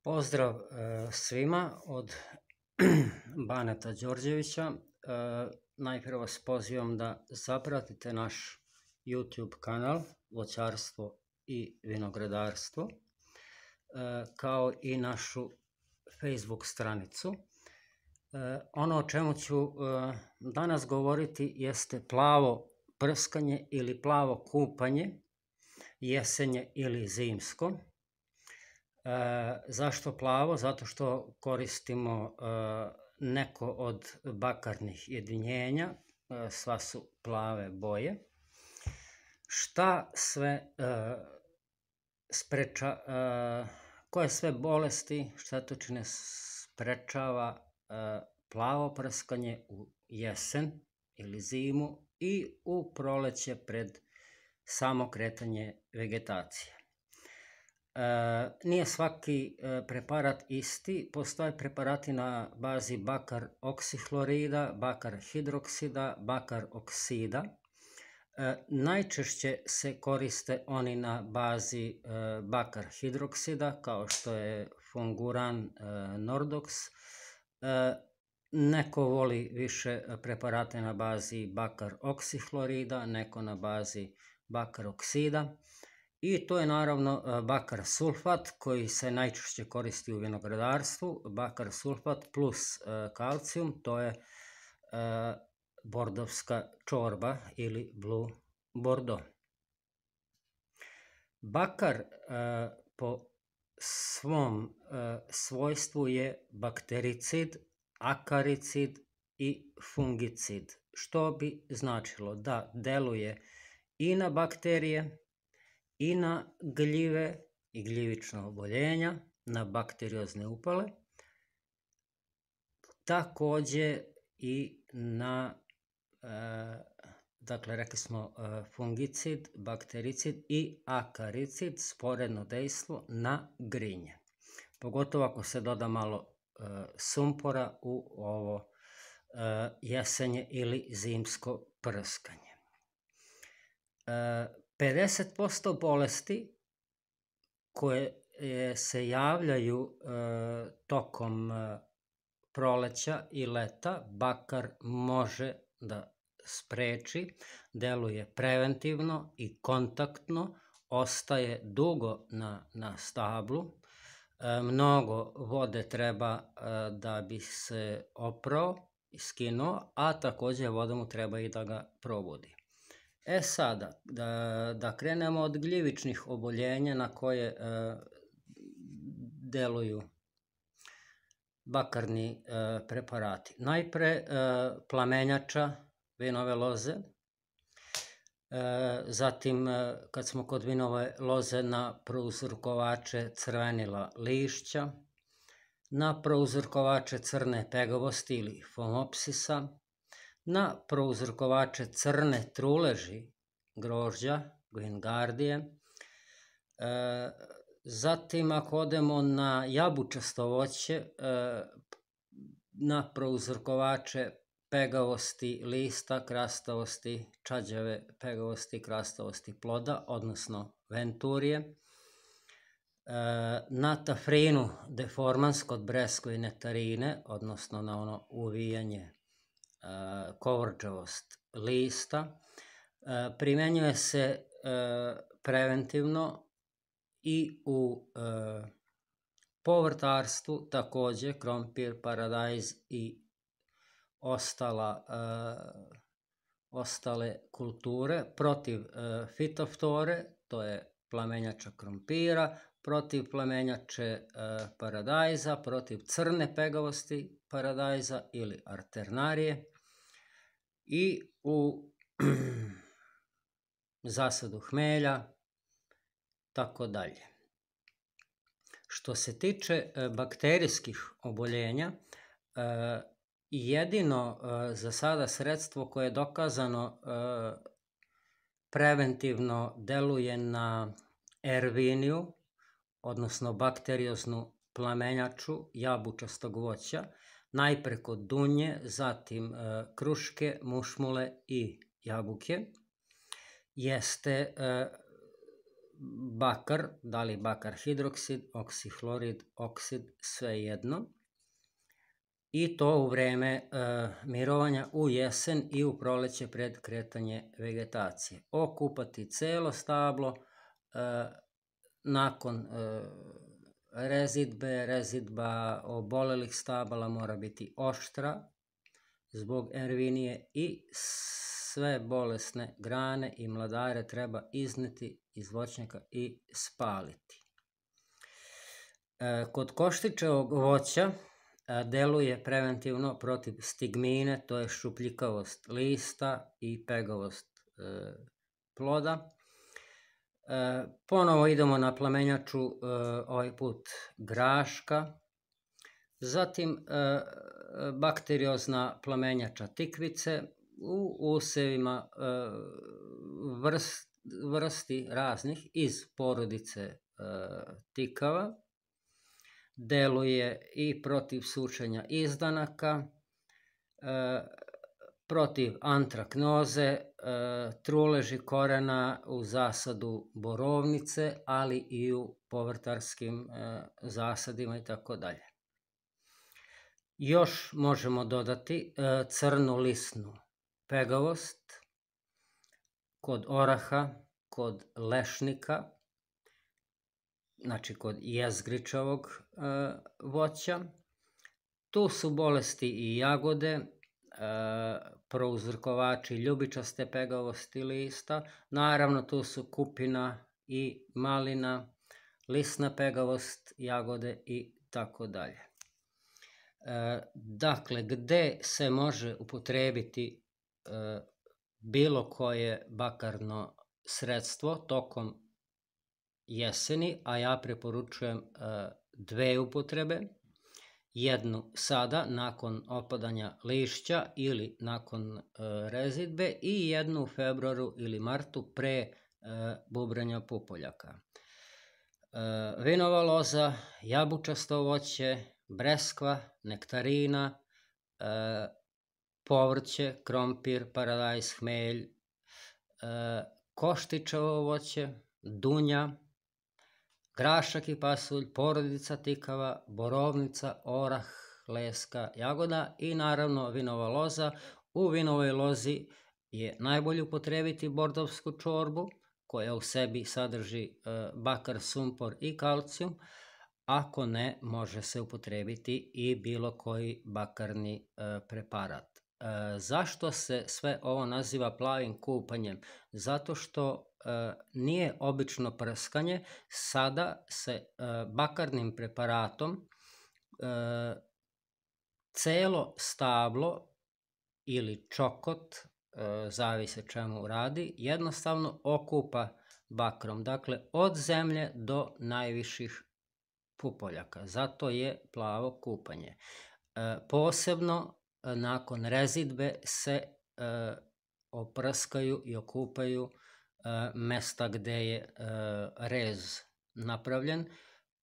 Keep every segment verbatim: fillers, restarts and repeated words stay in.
Pozdrav e, svima od Baneta Đorđevića. E, najprije vas pozivam da zapratite naš YouTube kanal Voćarstvo i vinogradarstvo, e, kao i našu Facebook stranicu. E, ono o čemu ću e, danas govoriti jeste plavo prskanje ili plavo kupanje, jesenje ili zimsko. E, zašto plavo? Zato što koristimo e, neko od bakarnih jedinjenja, e, sva su plave boje. Šta sve e, spreča, e, koje sve bolesti, štetočine sprečava e, plavo prskanje u jesen ili zimu i u proleće pred samo kretanje vegetacije. E, nije svaki e, preparat isti, postoje preparati na bazi bakar oksihlorida, bakar hidroksida, bakar oksida. E, najčešće se koriste oni na bazi e, bakar hidroksida, kao što je Funguran, e, Nordox. E, neko voli više preparate na bazi bakar oksihlorida, neko na bazi bakar oksida. I to je naravno bakar sulfat koji se najčešće koristi u vinogradarstvu. Bakar sulfat plus kalcijum, to je bordovska čorba ili blue bordo. Bakar po svom svojstvu je baktericid, akaricid i fungicid, što bi značilo da deluje i na bakterije, i na gljive i gljivična oboljenja, na bakteriozne upale, takođe i na, e, dakle, rekli smo e, fungicid, baktericid i akaricid, sporedno dejstvo na grinje. Pogotovo ako se doda malo e, sumpora u ovo e, jesenje ili zimsko prskanje. E, pedeset posto bolesti koje se javljaju e, tokom e, proleća i leta bakar može da spreči, deluje preventivno i kontaktno, ostaje dugo na, na stablu, e, mnogo vode treba e, da bi se oprao i skinuo, a takođe voda mu treba i da ga probudi. E sada, da, da krenemo od gljivičnih oboljenja na koje e, deluju bakarni e, preparati. Najpre e, plamenjača vinove loze, e, zatim e, kad smo kod vinove loze na prouzrokovače crvenila lišća, na prouzrokovače crne pegavosti ili fomopsisa, na prouzrokovače crne truleži grožđa, guingardije. E, zatim ako odemo na jabučasto voće, e, na prouzrokovače pegavosti lista, krastavosti, čađave pegavosti, krastavosti ploda, odnosno venturije. E, na tafrinu deformans kod breskve nektarine, odnosno na ono uvijanje, kovrđavost lista. Primenjuje se preventivno i u povrtarstvu, takođe krompir, paradajz i ostala, ostale kulture, protiv fitoftore, to je plamenjača krompira, protiv plamenjače paradajza, protiv crne pegavosti paradajza ili arternarije i u zasadu hmelja, tako dalje. Što se tiče bakterijskih oboljenja, jedino za sada sredstvo koje je dokazano preventivno deluje na erviniju, odnosno bakterioznu plamenjaču jabučastog voća, najpre kod dunje, zatim e, kruške, mušmule i jabuke, jeste e, bakar, da li bakar hidroksid, oksihlorid, oksid, svejedno. I to u vreme e, mirovanja u jesen i u proleće pred kretanje vegetacije. Okupati celo stablo e, nakon e, rezidbe, rezidba obolelih stabala mora biti oštra zbog ervinije i sve bolesne grane i mladare treba izneti iz voćnjaka i spaliti. E, kod koštičevog voća deluje preventivno protiv stigmine, to je šupljikavost lista i pegavost e, ploda. E, ponovo idemo na plamenjaču, e, ovaj put graška, zatim e, bakteriozna plamenjača tikvice u usevima e, vrst, vrsti raznih iz porodice e, tikava. Deluje i protiv sušenja izdanaka, e, protiv antraknoze, e, truleži korena u zasadu borovnice, ali i u povrtarskim e, zasadima i tako dalje. Još možemo dodati e, crnu lisnu pegavost kod oraha, kod lešnika, znači kod jezgričevog e, voća. Tu su bolesti i jagode, e, prouzrokovači ljubičaste pegavosti lista, naravno tu su kupina i malina, lisna pegavost jagode i tako dalje. E, dakle, gde se može upotrebiti e, bilo koje bakarno sredstvo tokom jeseni, a ja preporučujem e, dve upotrebe, jednu sada nakon opadanja lišća ili nakon e, rezidbe i jednu u februaru ili martu pre e, bubranja pupoljaka. E, vinova loza, jabučasto voće, breskva, nektarina, e, povrće, krompir, paradajz, hmelj, e, koštičevo voće, dunja, grašak i pasulj, porodica tikava, borovnica, orah, leska, jagoda i naravno vinova loza. U vinovoj lozi je najbolje upotrebiti bordovsku čorbu koja u sebi sadrži e, bakar, sumpor i kalcijum. Ako ne, može se upotrebiti i bilo koji bakarni e, preparat. E, zašto se sve ovo naziva plavim kupanjem? Zato što e, nije obično prskanje, sada se e, bakarnim preparatom e, celo stablo ili čokot, e, zavise čemu radi, jednostavno okupa bakrom, dakle od zemlje do najviših pupoljaka. Zato je plavo kupanje. E, posebno e, nakon rezidbe se e, oprskaju i okupaju e, mesta gde je e, rez napravljen. E,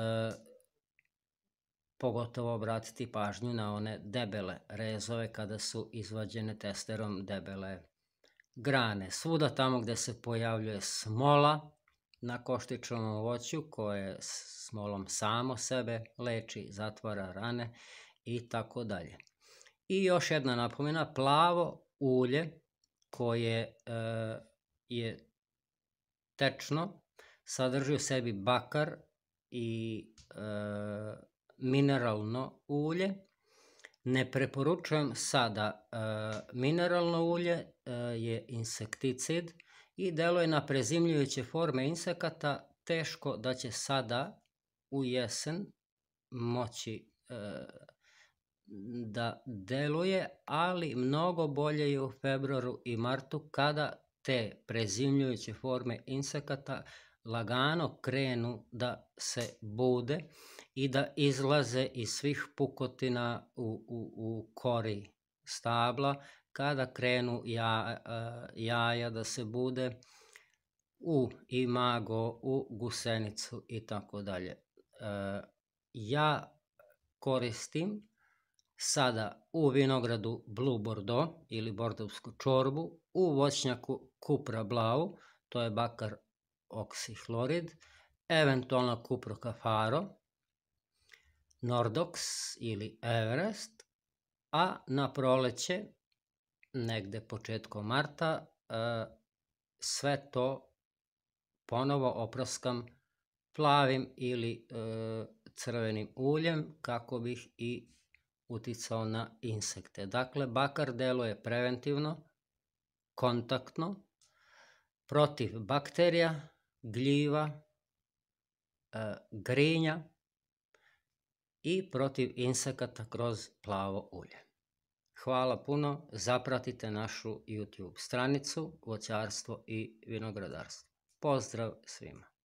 pogotovo obratiti pažnju na one debele rezove kada su izvađene testerom debele grane. Svuda tamo gde se pojavljuje smola na koštičnom voću koje smolom samo sebe leči, zatvara rane i tako dalje. I još jedna napomena, plavo ulje koje e, je tečno, sadrži u sebi bakar i e, mineralno ulje. Ne preporučujem sada. E, mineralno ulje e, je insekticid i deluje na prezimljujuće forme insekata, teško da će sada u jesen moći e, da deluje, ali mnogo bolje je u februaru i martu kada te prezimljujuće forme insekata lagano krenu da se bude i da izlaze iz svih pukotina u, u, u kori stabla, kada krenu ja, jaja da se bude u imago, u gusenicu i tako dalje. Ja koristim sada u vinogradu Blue Bordeaux ili bordovsku čorbu, u voćnjaku Cupra Blau, to je bakar oksihlorid, eventualno kuprokafaro, Nordox ili Everest, a na proleće, negde početkom marta, sve to ponovo opraskam plavim ili crvenim uljem kako bih i uticao na insekte. Dakle, bakar deluje preventivno, kontaktno, protiv bakterija, gljiva, grinja i protiv insekata kroz plavo ulje. Hvala puno, zapratite našu YouTube stranicu Voćarstvo i vinogradarstvo. Pozdrav svima!